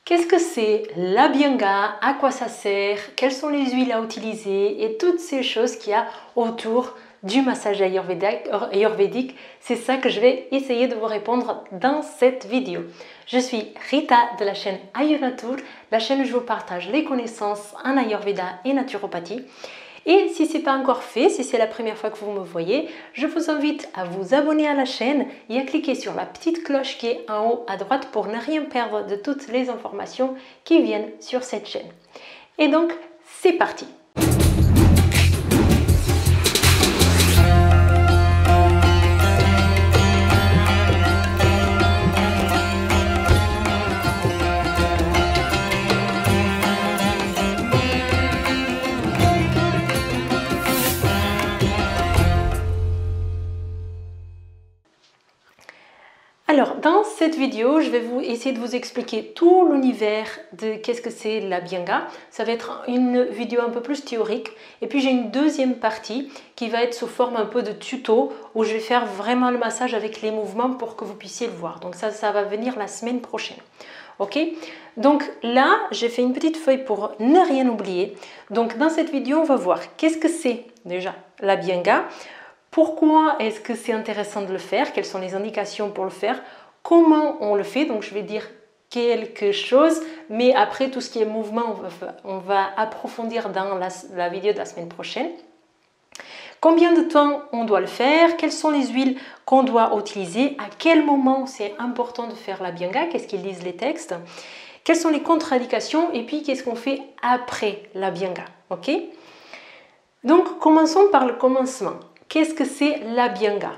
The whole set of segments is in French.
Qu'est-ce que c'est l'Abhyanga? À quoi ça sert? Quelles sont les huiles à utiliser? Et toutes ces choses qu'il y a autour du massage ayurvédique. C'est ça que je vais essayer de vous répondre dans cette vidéo. Je suis Rita de la chaîne Ayurnatur, la chaîne où je vous partage les connaissances en Ayurveda et naturopathie. Et si ce n'est pas encore fait, si c'est la première fois que vous me voyez, je vous invite à vous abonner à la chaîne et à cliquer sur la petite cloche qui est en haut à droite pour ne rien perdre de toutes les informations qui viennent sur cette chaîne. Et donc, c'est parti! Alors, dans cette vidéo, je vais essayer de vous expliquer tout l'univers de qu'est-ce que c'est l'Abhyanga. Ça va être une vidéo un peu plus théorique. Et puis, j'ai une deuxième partie qui va être sous forme un peu de tuto où je vais faire vraiment le massage avec les mouvements pour que vous puissiez le voir. Donc, ça va venir la semaine prochaine. Ok? Donc là, j'ai fait une petite feuille pour ne rien oublier. Donc, dans cette vidéo, on va voir qu'est-ce que c'est déjà l'Abhyanga. Pourquoi est-ce que c'est intéressant de le faire? Quelles sont les indications pour le faire? Comment on le fait? Donc je vais dire quelque chose, mais après tout ce qui est mouvement, on va approfondir dans la vidéo de la semaine prochaine. Combien de temps on doit le faire? Quelles sont les huiles qu'on doit utiliser? À quel moment c'est important de faire l'Abhyanga? Qu'est-ce qu'ils disent les textes? Quelles sont les contre-indications? Et puis qu'est-ce qu'on fait après l'Abhyanga? Ok? Donc commençons par le commencement. Qu'est-ce que c'est l'Abhyanga?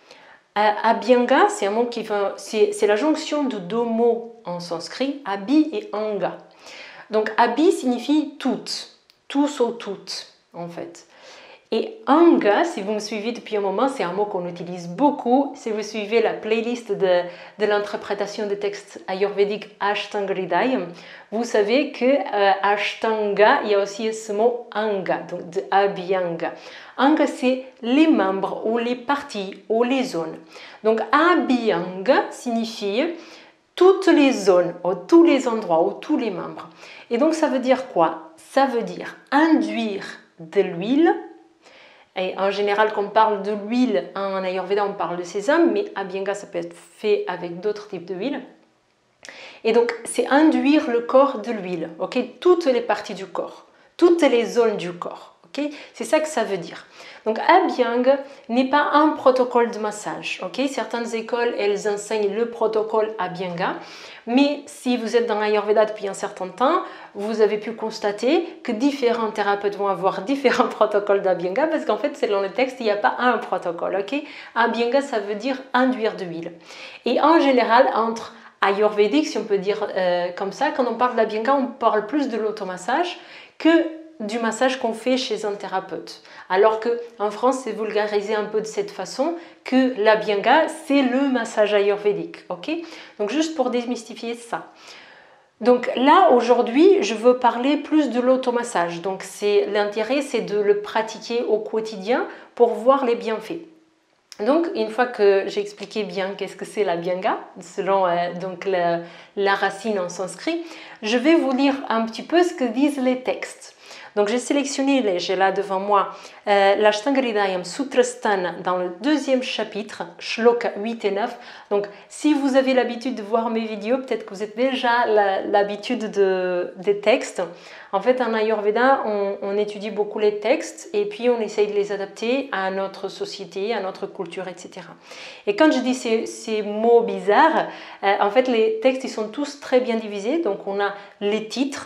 Abhyanga, c'est un mot c'est la jonction de deux mots en sanskrit, abhi et anga. Donc abhi signifie toutes, tous ou toutes en fait. Et anga, si vous me suivez depuis un moment, c'est un mot qu'on utilise beaucoup. Si vous suivez la playlist de l'interprétation des textes ayurvédiques Ashtanga Hridayam, vous savez que Ashtanga, il y a aussi ce mot anga, donc de Abhyanga. Anga, c'est les membres ou les parties ou les zones. Donc Abhyanga signifie toutes les zones, ou tous les endroits, ou tous les membres. Et donc ça veut dire quoi? Ça veut dire induire de l'huile. Et en général, quand on parle de l'huile en Ayurveda, on parle de sésame, mais Abhyanga, ça peut être fait avec d'autres types d'huile. Et donc, c'est induire le corps de l'huile, ok? Toutes les parties du corps, toutes les zones du corps, ok? C'est ça que ça veut dire. Donc, Abhyanga n'est pas un protocole de massage, ok? Certaines écoles, elles enseignent le protocole Abhyanga, mais si vous êtes dans l'Ayurveda depuis un certain temps, vous avez pu constater que différents thérapeutes vont avoir différents protocoles d'Abhyanga parce qu'en fait, selon le texte, il n'y a pas un protocole, ok? Abhyanga, ça veut dire induire de l'huile. Et en général, entre ayurvédique, si on peut dire comme ça, quand on parle d'Abhyanga, on parle plus de l'automassage que du massage qu'on fait chez un thérapeute. Alors qu'en France, c'est vulgarisé un peu de cette façon que l'Abhyanga, c'est le massage ayurvédique. Ok? Donc, juste pour démystifier ça. Donc là, aujourd'hui, je veux parler plus de l'automassage. Donc, l'intérêt, c'est de le pratiquer au quotidien pour voir les bienfaits. Donc, une fois que j'ai expliqué bien qu'est-ce que c'est l'Abhyanga, selon donc la racine en sanskrit, je vais vous lire un petit peu ce que disent les textes. Donc, j'ai sélectionné, j'ai là devant moi, l'Ashtanga Hridayam Sutrasthana dans le deuxième chapitre, Shloka 8 et 9. Donc, si vous avez l'habitude de voir mes vidéos, peut-être que vous avez déjà l'habitude des textes. En fait, en Ayurveda, on étudie beaucoup les textes et puis on essaye de les adapter à notre société, à notre culture, etc. Et quand je dis ces mots bizarres, en fait, les textes, ils sont tous très bien divisés. Donc, on a les titres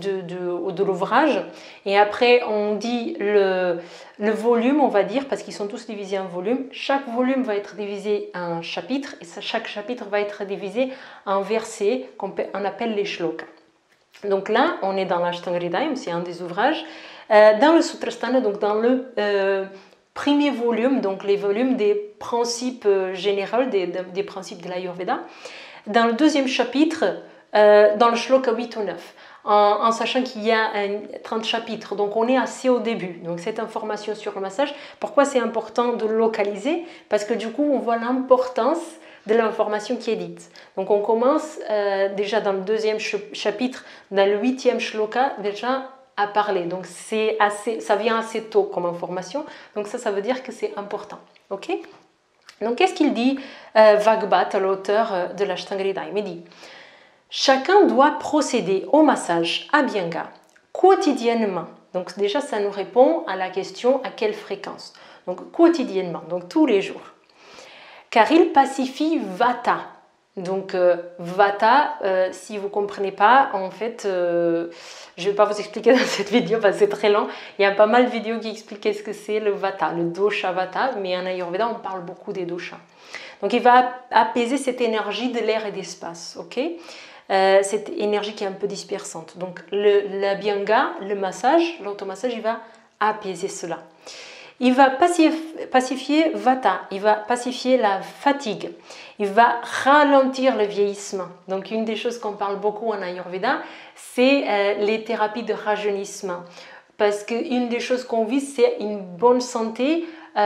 de l'ouvrage et après, on dit le volume, on va dire, parce qu'ils sont tous divisés en volumes. Chaque volume va être divisé en chapitres et chaque chapitre va être divisé en versets qu'on appelle les shlokas. Donc là, on est dans l'Ashtanga Hridayam, c'est un des ouvrages. Dans le Sutrasthana, donc dans le premier volume, donc les volumes des principes généraux, des principes de l'Ayurveda. Dans le deuxième chapitre, dans le Shloka 8 ou 9. En sachant qu'il y a 30 chapitres, donc on est assez au début. Donc cette information sur le massage, pourquoi c'est important de le localiser? Parce que du coup, on voit l'importance de l'information qui est dite. Donc on commence déjà dans le deuxième chapitre, dans le 8e shloka, déjà à parler. Donc ça vient assez tôt comme information. Donc ça veut dire que c'est important. Ok? Donc qu'est-ce qu'il dit Vagbhat, l'auteur de l'Ashtanga Hridaya? Il dit: chacun doit procéder au massage Abhyanga quotidiennement. Donc déjà, ça nous répond à la question à quelle fréquence. Donc quotidiennement, donc tous les jours. Car il pacifie Vata. Donc Vata, si vous ne comprenez pas, en fait, je ne vais pas vous expliquer dans cette vidéo parce que c'est très lent. Il y a pas mal de vidéos qui expliquent ce que c'est le Vata, le dosha Vata, mais en Ayurveda, on parle beaucoup des doshas. Donc il va apaiser cette énergie de l'air et d'espace, ok? Cette énergie qui est un peu dispersante. Donc l'abhyanga, le massage, l'automassage, il va apaiser cela. Il va pacifier Vata, il va pacifier la fatigue, il va ralentir le vieillissement. Donc une des choses qu'on parle beaucoup en Ayurveda, c'est les thérapies de rajeunissement. Parce qu'une des choses qu'on vise, c'est une bonne santé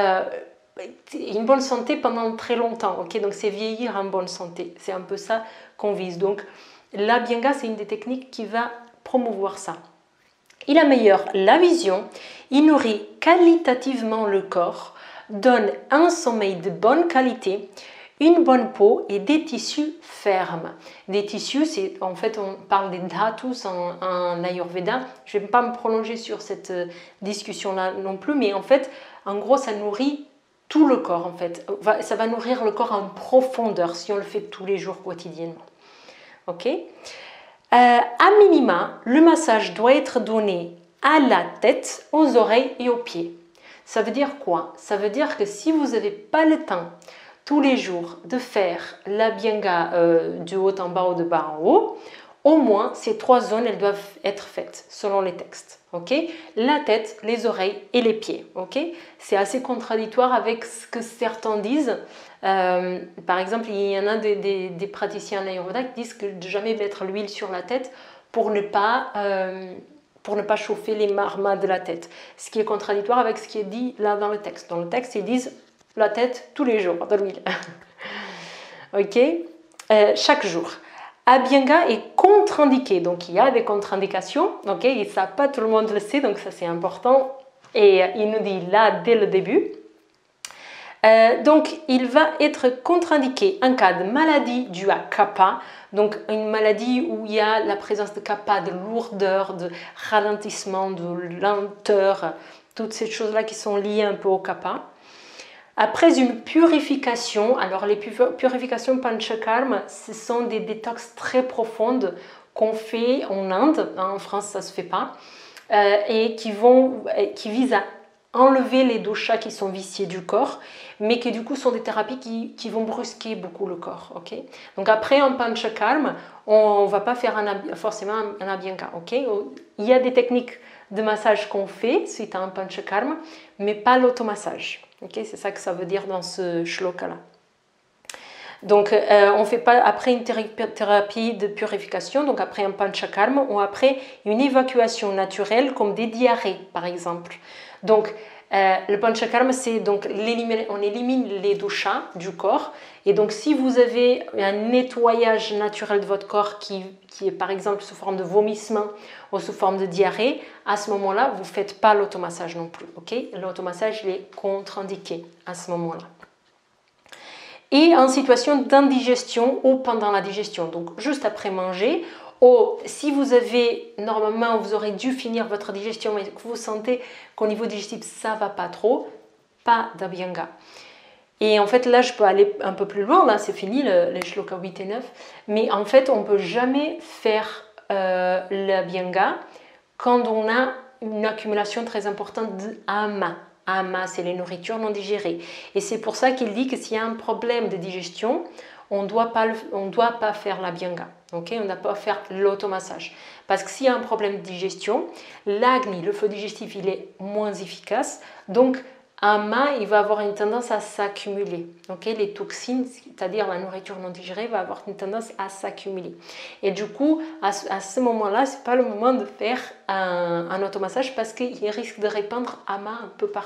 pendant très longtemps. Okay? Donc c'est vieillir en bonne santé. C'est un peu ça qu'on vise. Donc l'abhyanga, c'est une des techniques qui va promouvoir ça. Il améliore la vision, il nourrit qualitativement le corps, donne un sommeil de bonne qualité, une bonne peau et des tissus fermes. Des tissus, c'est en fait on parle des dhatus en Ayurveda. Je ne vais pas me prolonger sur cette discussion-là non plus, mais en fait, en gros, ça nourrit tout le corps en fait. Ça va nourrir le corps en profondeur si on le fait tous les jours quotidiennement. Ok? À minima, le massage doit être donné à la tête, aux oreilles et aux pieds. Ça veut dire quoi? Ça veut dire que si vous n'avez pas le temps tous les jours de faire l'abhyanga du haut en bas ou de bas en haut, au moins ces 3 zones elles doivent être faites selon les textes. Okay? La tête, les oreilles et les pieds. Okay? C'est assez contradictoire avec ce que certains disent. Par exemple, il y en a des praticiens en Ayurveda qui disent que de jamais mettre l'huile sur la tête pour ne pas chauffer les marmas de la tête. Ce qui est contradictoire avec ce qui est dit là dans le texte. Dans le texte, ils disent la tête tous les jours de l'huile. Ok? Chaque jour. Abhyanga est contre-indiqué, donc il y a des contre-indications, ok, et ça pas tout le monde le sait, donc ça c'est important, et il nous dit là dès le début. Donc il va être contre-indiqué en cas de maladie due à kapha, donc une maladie où il y a la présence de kapha, de lourdeur, de ralentissement, de lenteur, toutes ces choses-là qui sont liées un peu au kapha. Après une purification, alors les purifications panchakarma, ce sont des détox très profondes qu'on fait en Inde, en France ça ne se fait pas, et qui visent à enlever les doshas qui sont viciés du corps, mais qui du coup sont des thérapies qui vont brusquer beaucoup le corps. Okay? Donc après en panchakarma, on ne va pas faire forcément un abhyanga. Okay? Il y a des techniques de massage qu'on fait suite à un panchakarma, mais pas l'automassage. Okay, c'est ça que ça veut dire dans ce shloka-là. Donc, on ne fait pas après une thérapie de purification, donc après un panchakarma, ou après une évacuation naturelle, comme des diarrhées, par exemple. Donc, le panchakarma, c'est donc on élimine les doshas du corps. Et donc, si vous avez un nettoyage naturel de votre corps qui est par exemple sous forme de vomissement ou sous forme de diarrhée, à ce moment-là, vous ne faites pas l'automassage non plus. Okay? L'automassage, il est contre-indiqué à ce moment-là. Et en situation d'indigestion ou pendant la digestion, donc juste après manger, ou si vous avez, normalement, vous aurez dû finir votre digestion, mais que vous sentez qu'au niveau digestif, ça ne va pas trop, pas d'abhyanga. Et en fait, là, je peux aller un peu plus loin, là, c'est fini, les shlokas 8 et 9, mais en fait, on ne peut jamais faire l'abhyanga quand on a une accumulation très importante d'ama. Ama, c'est les nourritures non digérées. Et c'est pour ça qu'il dit que s'il y a un problème de digestion, on ne doit pas faire l'abhyanga. Okay? On ne doit pas faire l'automassage. Parce que s'il y a un problème de digestion, l'agni, le feu digestif, il est moins efficace. Donc, ama, il va avoir une tendance à s'accumuler. Okay? Les toxines, c'est-à-dire la nourriture non digérée, va avoir une tendance à s'accumuler. Et du coup, à ce moment-là, ce n'est pas le moment de faire un automassage parce qu'il risque de répandre ama un peu partout.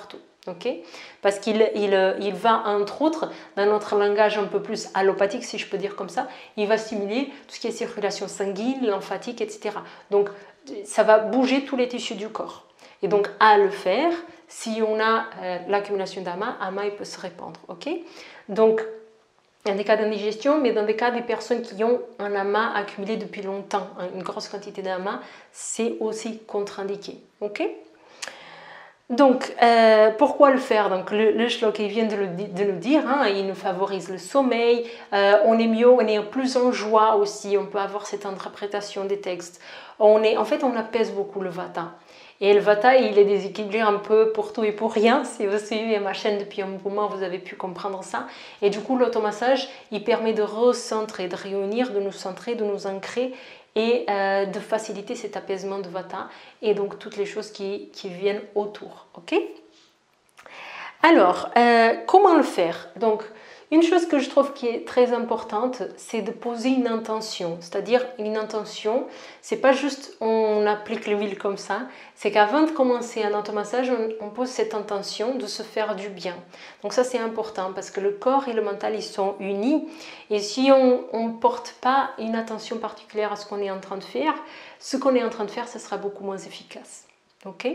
Okay, parce qu'il va entre autres dans notre langage un peu plus allopathique, si je peux dire comme ça, il va stimuler tout ce qui est circulation sanguine, lymphatique, etc. Donc ça va bouger tous les tissus du corps. Et donc à le faire, si on a l'accumulation d'amas, il peut se répandre. Okay, donc il y a des cas d'indigestion, mais dans des cas des personnes qui ont un amas accumulé depuis longtemps, une grosse quantité d'amas, c'est aussi contre-indiqué. Okay, donc, pourquoi le faire? Donc, le shlok, il vient de nous dire, hein, il nous favorise le sommeil, on est mieux, on est plus en joie aussi, on peut avoir cette interprétation des textes. En fait, on apaise beaucoup le vata. Et le vata, il est déséquilibré un peu pour tout et pour rien. Si vous suivez ma chaîne depuis un moment, vous avez pu comprendre ça. Et du coup, l'automassage, il permet de recentrer, de réunir, de nous centrer, de nous ancrer et de faciliter cet apaisement de vata et donc toutes les choses qui viennent autour. Ok? Alors, comment le faire? Donc, une chose que je trouve qui est très importante, c'est de poser une intention. C'est-à-dire une intention, c'est pas juste on applique l'huile comme ça, c'est qu'avant de commencer un automassage, on pose cette intention de se faire du bien. Donc ça c'est important parce que le corps et le mental ils sont unis et si on ne porte pas une attention particulière à ce qu'on est en train de faire, ce qu'on est en train de faire, ça sera beaucoup moins efficace. Ok?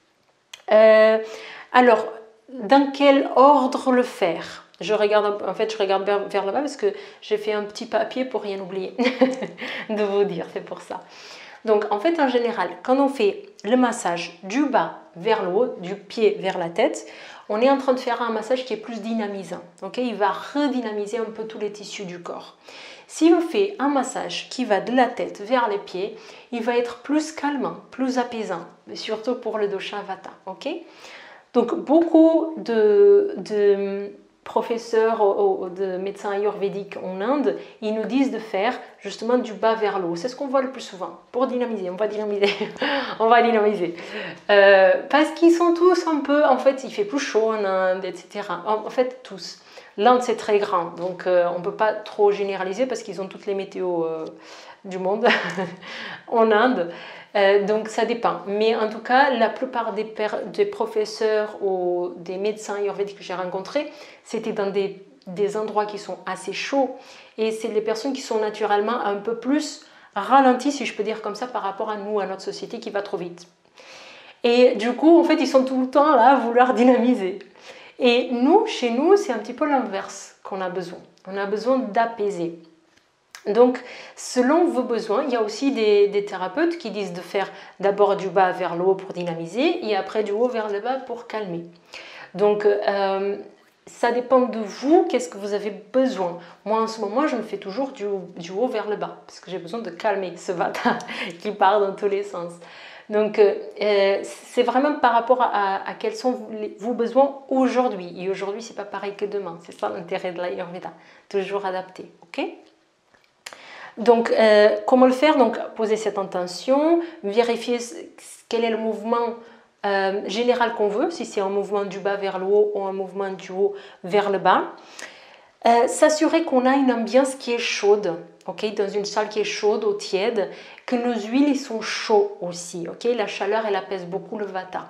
Alors, dans quel ordre le faire? Je regarde vers là-bas parce que j'ai fait un petit papier pour rien oublier de vous dire, c'est pour ça. Donc en fait en général, quand on fait le massage du bas vers le haut, du pied vers la tête, on est en train de faire un massage qui est plus dynamisant. Okay, il va redynamiser un peu tous les tissus du corps. Si on fait un massage qui va de la tête vers les pieds, il va être plus calmant, plus apaisant, surtout pour le dosha vata. Okay, donc beaucoup de professeurs de médecins ayurvédiques en Inde, ils nous disent de faire justement du bas vers le haut. C'est ce qu'on voit le plus souvent. Pour dynamiser, on va dynamiser. On va dynamiser. Parce qu'ils sont tous un peu, en fait, il fait plus chaud en Inde, etc. En fait, tous. L'Inde, c'est très grand, donc on ne peut pas trop généraliser parce qu'ils ont toutes les météos du monde en Inde. Donc ça dépend. Mais en tout cas, la plupart des professeurs ou des médecins ayurvédiques que j'ai rencontrés, c'était dans des endroits qui sont assez chauds. Et c'est les personnes qui sont naturellement un peu plus ralenties, si je peux dire comme ça, par rapport à nous, à notre société qui va trop vite. Et du coup, en fait, ils sont tout le temps là à vouloir dynamiser. Et nous, chez nous, c'est un petit peu l'inverse qu'on a besoin. On a besoin d'apaiser. Donc, selon vos besoins, il y a aussi des thérapeutes qui disent de faire d'abord du bas vers le haut pour dynamiser et après du haut vers le bas pour calmer. Donc, ça dépend de vous, qu'est-ce que vous avez besoin. Moi, en ce moment, je me fais toujours du haut vers le bas parce que j'ai besoin de calmer ce vata qui part dans tous les sens. Donc, c'est vraiment par rapport à quels sont vos besoins aujourd'hui. Et aujourd'hui, c'est pas pareil que demain. C'est ça l'intérêt de l'Ayurveda. Toujours adapté. Ok? Donc, comment le faire? Donc, poser cette intention, vérifier quel est le mouvement général qu'on veut, si c'est un mouvement du bas vers le haut ou un mouvement du haut vers le bas. S'assurer qu'on a une ambiance qui est chaude, okay? Dans une salle qui est chaude ou tiède, que nos huiles ils sont chauds aussi. Okay? La chaleur, elle apaise beaucoup le vata.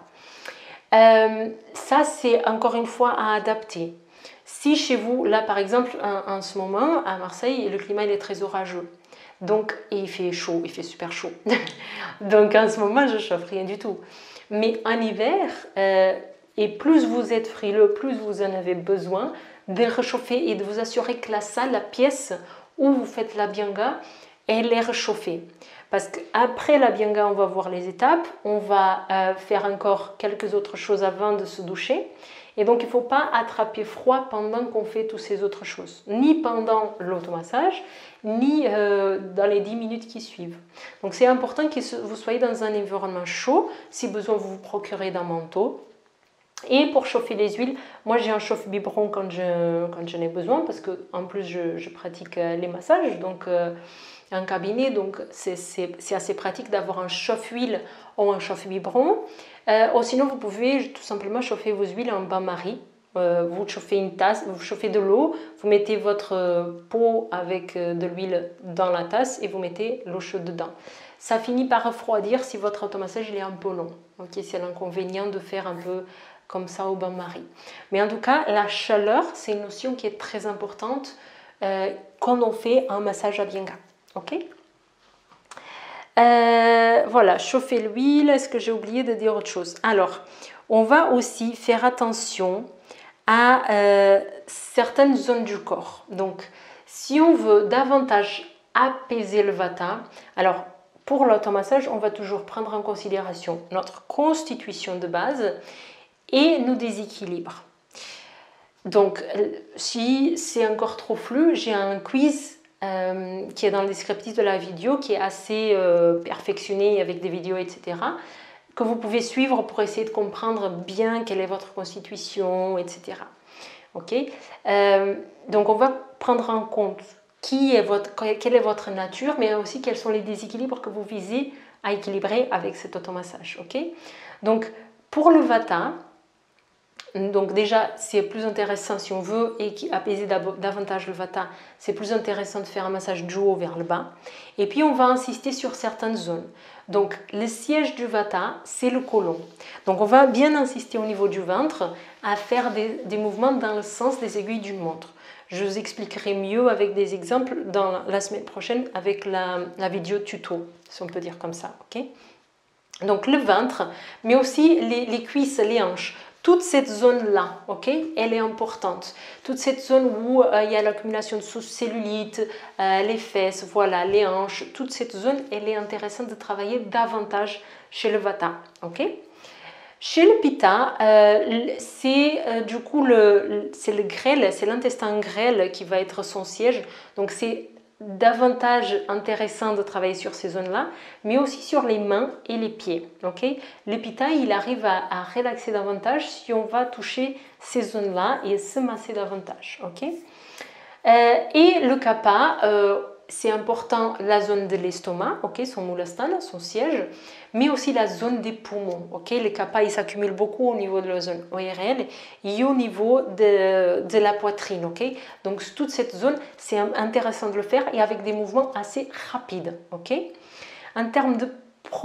Ça, c'est encore une fois à adapter. Si chez vous, là par exemple, en ce moment, à Marseille, le climat il est très orageux. Donc, et il fait chaud, il fait super chaud. Donc en ce moment, je ne chauffe rien du tout. Mais en hiver, et plus vous êtes frileux, plus vous en avez besoin, de réchauffer et de vous assurer que la salle, la pièce où vous faites l'abhyanga, elle est réchauffée. Parce qu'après l'abhyanga, on va voir les étapes, on va faire encore quelques autres choses avant de se doucher. Et donc, il ne faut pas attraper froid pendant qu'on fait toutes ces autres choses. Ni pendant l'automassage, ni dans les 10 minutes qui suivent. Donc, c'est important que vous soyez dans un environnement chaud. Si besoin, vous vous procurez d'un manteau. Et pour chauffer les huiles, moi j'ai un chauffe-biberon quand j'en ai besoin parce que en plus je pratique les massages, donc en cabinet, donc c'est assez pratique d'avoir un chauffe-huile ou un chauffe-biberon. Ou sinon vous pouvez tout simplement chauffer vos huiles en bain-marie. Vous chauffez une tasse, vous chauffez de l'eau, vous mettez votre pot avec de l'huile dans la tasse et vous mettez l'eau chaude dedans. Ça finit par refroidir si votre automassage il est un peu long. Okay, c'est l'inconvénient de faire un peu comme ça au bain-marie. Mais en tout cas, la chaleur, c'est une notion qui est très importante quand on fait un massage Abhyanga. Ok? Voilà, chauffer l'huile. Est-ce que j'ai oublié de dire autre chose? Alors, on va aussi faire attention à certaines zones du corps. Donc, si on veut davantage apaiser le vata, alors pour l'automassage, on va toujours prendre en considération notre constitution de base et nos déséquilibres. Donc, si c'est encore trop flou, j'ai un quiz qui est dans le descriptif de la vidéo, qui est assez perfectionné avec des vidéos, etc., que vous pouvez suivre pour essayer de comprendre bien quelle est votre constitution, etc. Ok? Donc, on va prendre en compte quelle est votre nature, mais aussi quels sont les déséquilibres que vous visez à équilibrer avec cet automassage. Ok? Donc, pour le vata, donc déjà, c'est plus intéressant, si on veut apaiser davantage le vata, c'est plus intéressant de faire un massage du haut vers le bas. Et puis, on va insister sur certaines zones. Donc, le siège du vata, c'est le côlon. Donc, on va bien insister au niveau du ventre à faire des mouvements dans le sens des aiguilles d'une montre. Je vous expliquerai mieux avec des exemples dans la semaine prochaine avec la vidéo tuto, si on peut dire comme ça. Okay? Donc, le ventre, mais aussi les cuisses, les hanches. Toute cette zone-là, ok, elle est importante. Toute cette zone où il y a l'accumulation de cellulite, les fesses, voilà, les hanches, toute cette zone, elle est intéressante de travailler davantage chez le vata, ok. Chez le pitta, c'est du coup c'est le grêle, c'est l'intestin grêle qui va être son siège. Donc c'est davantage intéressant de travailler sur ces zones-là, mais aussi sur les mains et les pieds. Okay? Le pitta, il arrive à relaxer davantage si on va toucher ces zones-là et se masser davantage. Okay? Et le kapha, c'est important la zone de l'estomac, okay, son moulastana, son siège, mais aussi la zone des poumons. Okay. Le kapha, il s'accumule beaucoup au niveau de la zone ORL et au niveau de la poitrine. Okay. Donc toute cette zone, c'est intéressant de le faire et avec des mouvements assez rapides. Okay. En termes de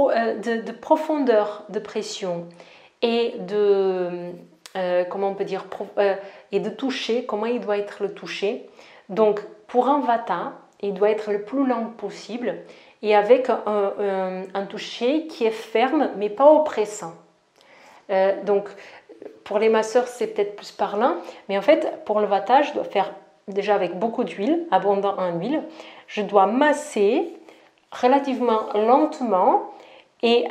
profondeur de pression et comment on peut dire, et de toucher, comment il doit être le toucher. Donc pour un vata, il doit être le plus lent possible et avec un toucher qui est ferme mais pas oppressant. Donc pour les masseurs c'est peut-être plus parlant, mais en fait pour le vata je dois faire déjà avec beaucoup d'huile, abondant en huile. Je dois masser relativement lentement et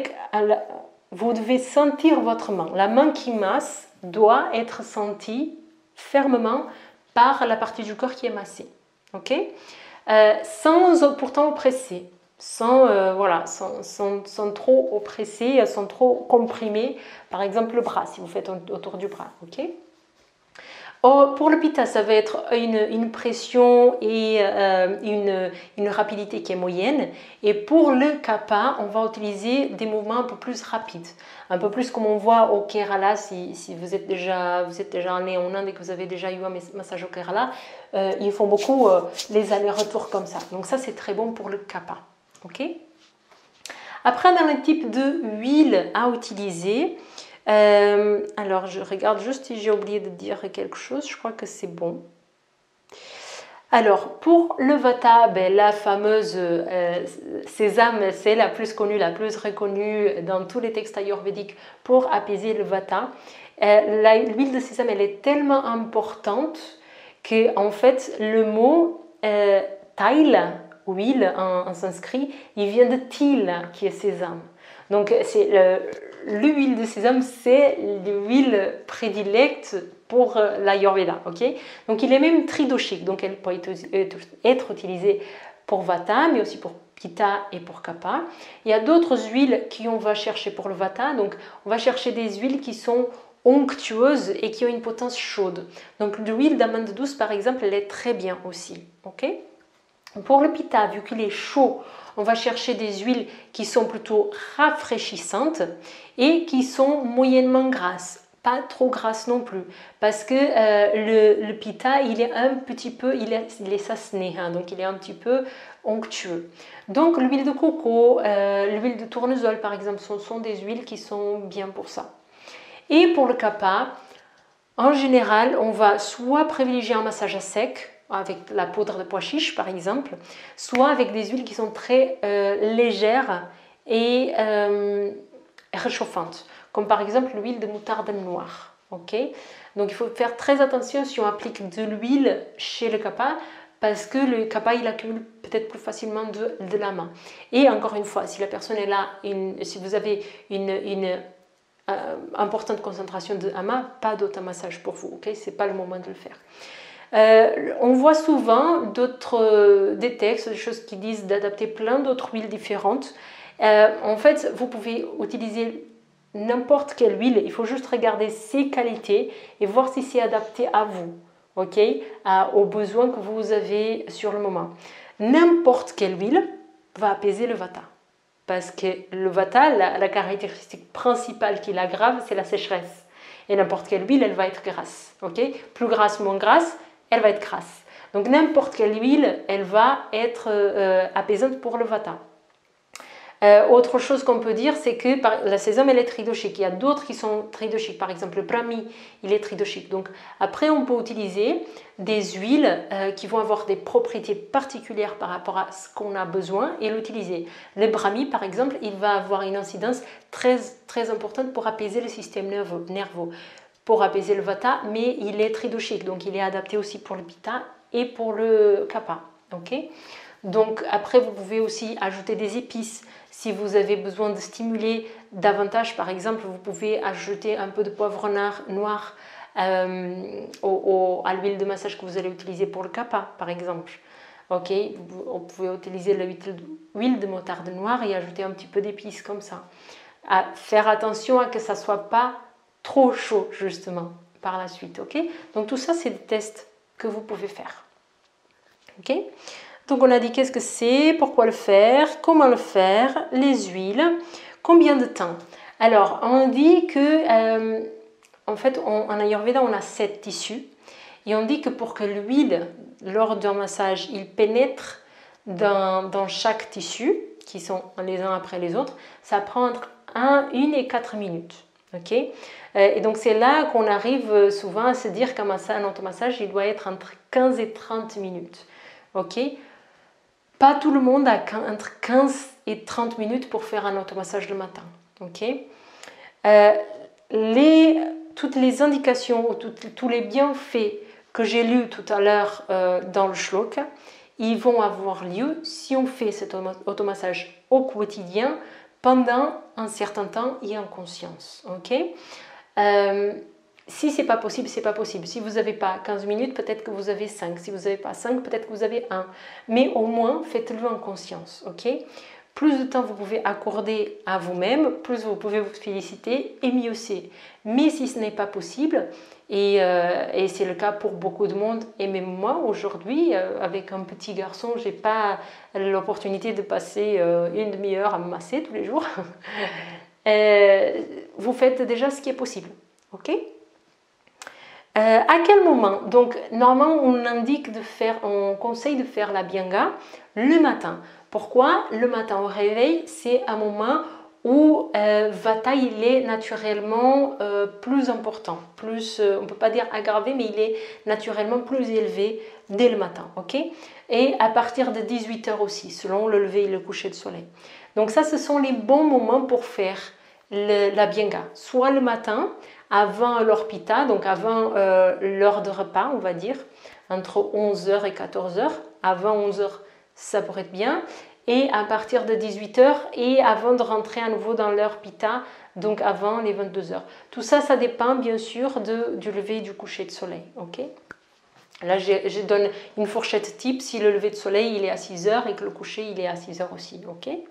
vous devez sentir votre main. La main qui masse doit être sentie fermement par la partie du corps qui est massée. Okay? Sans pourtant oppresser, sans trop oppresser, sans trop comprimer, par exemple le bras, si vous faites autour du bras. Okay? Pour le pitta, ça va être une pression et une rapidité qui est moyenne. Et pour le kapha, on va utiliser des mouvements un peu plus rapides. Un peu plus comme on voit au Kerala, si vous êtes déjà allé en Inde et que vous avez déjà eu un massage au Kerala, ils font beaucoup les allers-retours comme ça. Donc ça, c'est très bon pour le kapha. Okay? Après, dans le type d'huile à utiliser, alors je regarde juste si j'ai oublié de dire quelque chose, je crois que c'est bon. Alors pour le vata, la fameuse sésame, c'est la plus connue, la plus reconnue dans tous les textes ayurvédiques pour apaiser le vata. L'huile de sésame, elle est tellement importante que en fait le mot tail, huile en sanskrit, il vient de til qui est sésame. Donc c'est l'huile de sésame, c'est l'huile prédilecte pour l'Ayurveda. Okay? Donc il est même tridoshique, donc elle peut être utilisée pour vata, mais aussi pour pitta et pour kapha. Il y a d'autres huiles qu'on va chercher pour le vata, donc on va chercher des huiles qui sont onctueuses et qui ont une potence chaude. Donc l'huile d'amande douce par exemple, elle est très bien aussi. Okay? Pour le pitta, vu qu'il est chaud, on va chercher des huiles qui sont plutôt rafraîchissantes et qui sont moyennement grasses, pas trop grasses non plus, parce que le pitta, il est un petit peu, il est sasné, hein, donc il est un petit peu onctueux. Donc l'huile de coco, l'huile de tournesol par exemple, ce sont des huiles qui sont bien pour ça. Et pour le kappa, en général, on va soit privilégier un massage à sec, avec la poudre de pois chiche par exemple, soit avec des huiles qui sont très légères et réchauffantes, comme par exemple l'huile de moutarde noire. Okay, donc il faut faire très attention si on applique de l'huile chez le kappa, parce que le kappa il accumule peut-être plus facilement de la main. Et encore une fois, si la personne est là, si vous avez une importante concentration de hama, pas d'automassage pour vous, ok, c'est pas le moment de le faire. On voit souvent des textes, des choses qui disent d'adapter plein d'autres huiles différentes. En fait, vous pouvez utiliser n'importe quelle huile, il faut juste regarder ses qualités et voir si c'est adapté à vous, ok, aux besoins que vous avez sur le moment. N'importe quelle huile va apaiser le vata, parce que le vata, la caractéristique principale qui l'aggrave, c'est la sécheresse. Et n'importe quelle huile, elle va être grasse, ok, plus grasse, moins grasse, elle va être grasse. Donc n'importe quelle huile, elle va être apaisante pour le vata. Autre chose qu'on peut dire, c'est que la sésame, elle est tridoshique. Il y a d'autres qui sont tridoshiques. Par exemple, le brahmi, il est tridoshique. Donc après, on peut utiliser des huiles qui vont avoir des propriétés particulières par rapport à ce qu'on a besoin et l'utiliser. Le brahmi, par exemple, il va avoir une incidence très, très importante pour apaiser le système nerveux, pour apaiser le vata, mais il est tridoshique. Donc il est adapté aussi pour le pitta et pour le kapha. Okay, donc après, vous pouvez aussi ajouter des épices. Si vous avez besoin de stimuler davantage, par exemple, vous pouvez ajouter un peu de poivre noir à l'huile de massage que vous allez utiliser pour le kapha, par exemple. Ok, vous pouvez utiliser l'huile de moutarde noire et ajouter un petit peu d'épices comme ça. À faire attention à que ça ne soit pas trop chaud, justement, par la suite. Ok, donc tout ça, c'est des tests que vous pouvez faire. Ok. Donc on a dit qu'est-ce que c'est, pourquoi le faire, comment le faire, les huiles, combien de temps. Alors on dit que en fait en Ayurveda on a 7 tissus et on dit que pour que l'huile lors d'un massage il pénètre dans chaque tissu, qui sont les uns après les autres, ça prend entre 1 et 4 minutes. Okay, et donc c'est là qu'on arrive souvent à se dire qu'un automassage il doit être entre 15 et 30 minutes. Ok. Pas tout le monde a entre 15 et 30 minutes pour faire un automassage le matin. Okay, toutes les indications, tous les bienfaits que j'ai lus tout à l'heure dans le shloka, ils vont avoir lieu si on fait cet automassage au quotidien pendant un certain temps et en conscience. Okay, si c'est pas possible, c'est pas possible. Si vous n'avez pas 15 minutes, peut-être que vous avez 5. Si vous n'avez pas 5, peut-être que vous avez 1. Mais au moins, faites-le en conscience. Okay, plus de temps vous pouvez accorder à vous-même, plus vous pouvez vous féliciter et mieux c'est. Mais si ce n'est pas possible, et c'est le cas pour beaucoup de monde, et même moi aujourd'hui, avec un petit garçon, je n'ai pas l'opportunité de passer une demi-heure à me masser tous les jours, vous faites déjà ce qui est possible. Ok. À quel moment? Donc normalement on conseille de faire la Abhyanga le matin. Pourquoi? Le matin au réveil, c'est un moment où Vata il est naturellement plus important, on ne peut pas dire aggravé, mais il est naturellement plus élevé dès le matin. Okay, et à partir de 18h aussi, selon le lever et le coucher de soleil. Donc ça, ce sont les bons moments pour faire l'Abhyanga, soit le matin, avant leur pitta, donc avant l'heure de repas, on va dire, entre 11h et 14h. Avant 11h, ça pourrait être bien. Et à partir de 18h et avant de rentrer à nouveau dans l'heure pitta, donc avant les 22h. Tout ça, ça dépend bien sûr du lever et du coucher de soleil. Okay, là, je donne une fourchette type si le lever de soleil il est à 6h et que le coucher il est à 6h aussi. Okay,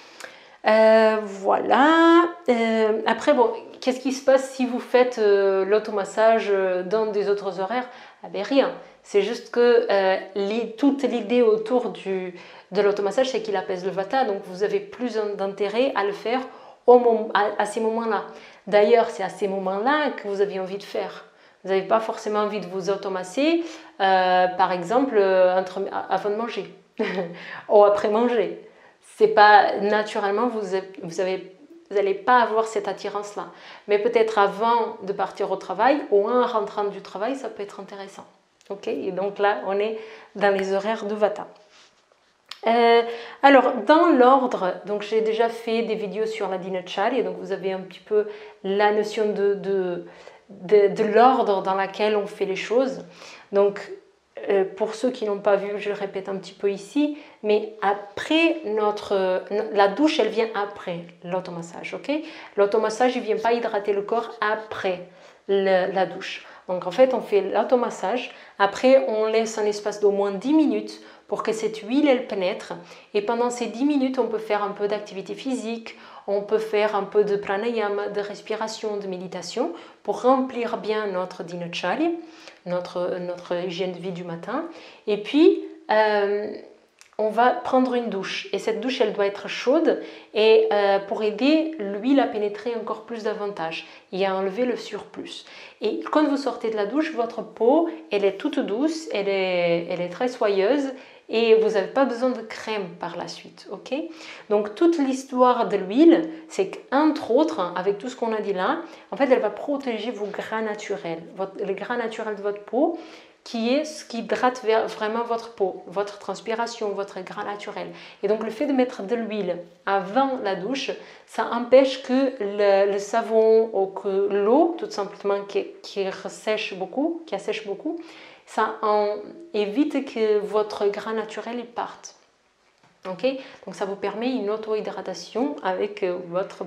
voilà. Après, bon, qu'est-ce qui se passe si vous faites l'automassage dans des autres horaires? Ah ben rien. C'est juste que toute l'idée autour de l'automassage, c'est qu'il apaise le vata. Donc vous avez plus d'intérêt à le faire à ces moments-là. D'ailleurs, c'est à ces moments-là que vous avez envie de faire. Vous n'avez pas forcément envie de vous automasser, par exemple, avant de manger ou après manger. C'est pas naturellement, vous avez vous n'allez pas avoir cette attirance-là. Mais peut-être avant de partir au travail ou en rentrant du travail, ça peut être intéressant. Ok, et donc là, on est dans les horaires de Vata. Alors, dans l'ordre, donc j'ai déjà fait des vidéos sur la Dinacharya, donc vous avez un petit peu la notion de l'ordre dans lequel on fait les choses. Donc, pour ceux qui n'ont pas vu, je répète un petit peu ici, mais après la douche, elle vient après l'automassage, ok? L'automassage, il ne vient pas hydrater le corps après la douche. Donc, en fait, on fait l'automassage, après, on laisse un espace d'au moins 10 minutes pour que cette huile, elle pénètre. Et pendant ces 10 minutes, on peut faire un peu d'activité physique, on peut faire un peu de pranayama, de respiration, de méditation pour remplir bien notre dinacharya, notre hygiène de vie du matin. Et puis, on va prendre une douche. Et cette douche, elle doit être chaude et pour aider l'huile à pénétrer encore plus davantage et à enlever le surplus. Et quand vous sortez de la douche, votre peau, elle est toute douce, elle est très soyeuse et vous n'avez pas besoin de crème par la suite, ok? Donc toute l'histoire de l'huile, c'est qu'entre autres, avec tout ce qu'on a dit là, en fait, elle va protéger vos gras naturels, les gras naturels de votre peau, qui est ce qui hydrate vraiment votre peau, votre transpiration, votre gras naturel. Et donc le fait de mettre de l'huile avant la douche, ça empêche que le savon ou que l'eau, tout simplement, qui assèche beaucoup, ça évite que votre gras naturel parte. Ok, donc ça vous permet une auto-hydratation avec votre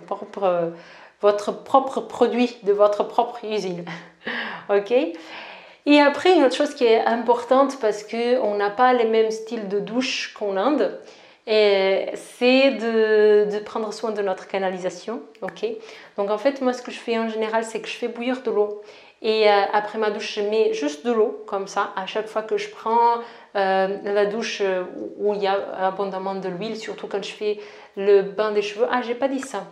propre produit de votre propre usine. Ok. Et après, une autre chose qui est importante parce qu'on n'a pas les mêmes styles de douche qu'en Inde, c'est de prendre soin de notre canalisation. Okay, donc en fait, moi ce que je fais en général, c'est que je fais bouillir de l'eau. Et après ma douche, je mets juste de l'eau, comme ça, à chaque fois que je prends la douche où il y a abondamment de l'huile, surtout quand je fais le bain des cheveux. Ah, j'ai pas dit ça.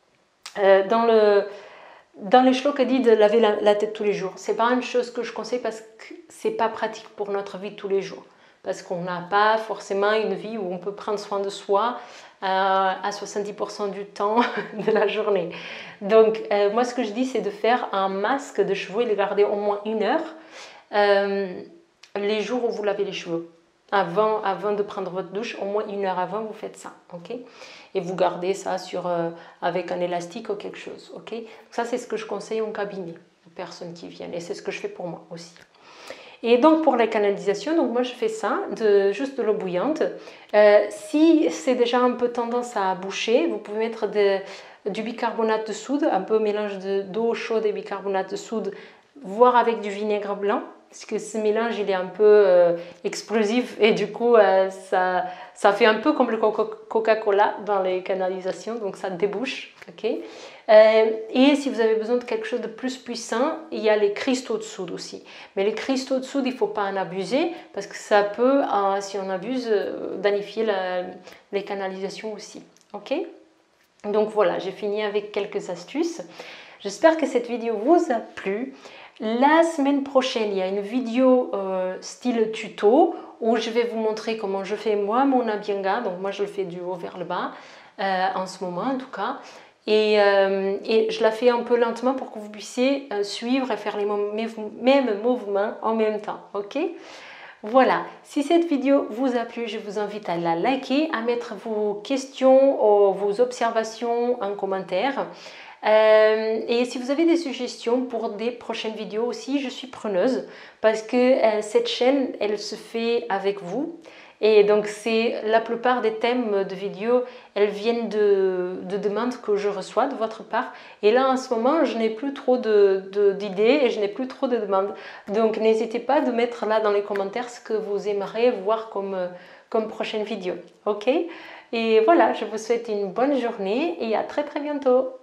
Dans les shlokas dit de laver la tête tous les jours. C'est pas une chose que je conseille parce que c'est pas pratique pour notre vie de tous les jours. Parce qu'on n'a pas forcément une vie où on peut prendre soin de soi à 70% du temps de la journée. Donc moi ce que je dis c'est de faire un masque de cheveux et le garder au moins 1 heure les jours où vous lavez les cheveux. Avant de prendre votre douche, au moins 1 heure avant, vous faites ça, ok? Et vous gardez ça avec un élastique ou quelque chose, ok? Ça, c'est ce que je conseille en cabinet aux personnes qui viennent et c'est ce que je fais pour moi aussi. Et donc, pour la canalisation, donc moi, je fais ça, juste de l'eau bouillante. Si c'est déjà un peu tendance à boucher, vous pouvez mettre du bicarbonate de soude, un peu mélange d'eau chaude et bicarbonate de soude, voire avec du vinaigre blanc. Parce que ce mélange, il est un peu explosif et du coup, ça fait un peu comme le Coca-Cola dans les canalisations, donc ça débouche. Okay, et si vous avez besoin de quelque chose de plus puissant, il y a les cristaux de soude aussi. Mais les cristaux de soude, il ne faut pas en abuser parce que ça peut, si on abuse, danifier les canalisations aussi. Ok, donc voilà, j'ai fini avec quelques astuces. J'espère que cette vidéo vous a plu. La semaine prochaine, il y a une vidéo style tuto où je vais vous montrer comment je fais moi mon Abhyanga. Donc moi je le fais du haut vers le bas en ce moment en tout cas. Et je la fais un peu lentement pour que vous puissiez suivre et faire les mêmes mouvements en même temps. Ok ? Voilà, si cette vidéo vous a plu, je vous invite à la liker, à mettre vos questions ou vos observations en commentaire. Et si vous avez des suggestions pour des prochaines vidéos aussi, je suis preneuse parce que cette chaîne, elle se fait avec vous. Et donc, la plupart des thèmes de vidéos, elles viennent de demandes que je reçois de votre part. Et là, en ce moment, je n'ai plus trop d'idées et je n'ai plus trop de demandes. Donc, n'hésitez pas de mettre là dans les commentaires ce que vous aimeriez voir comme prochaine vidéo. Ok ? Et voilà, je vous souhaite une bonne journée et à très très bientôt.